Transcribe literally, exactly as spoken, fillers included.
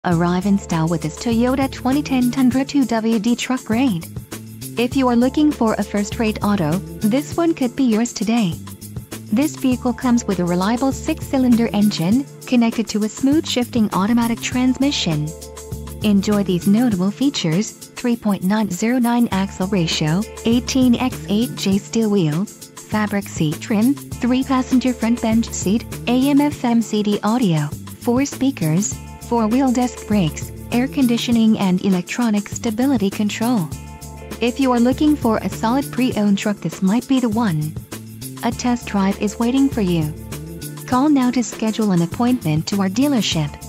Arrive in style with this Toyota twenty ten Tundra two W D truck grade. If you are looking for a first-rate auto, this one could be yours today. This vehicle comes with a reliable six-cylinder engine, connected to a smooth shifting automatic transmission. Enjoy these notable features: three point nine zero nine axle ratio, eighteen by eight J steel wheels, fabric seat trim, three passenger front bench seat, A M F M C D audio, four speakers, four-wheel disc brakes, air conditioning and electronic stability control. If you are looking for a solid pre-owned truck, this might be the one. A test drive is waiting for you. Call now to schedule an appointment to our dealership.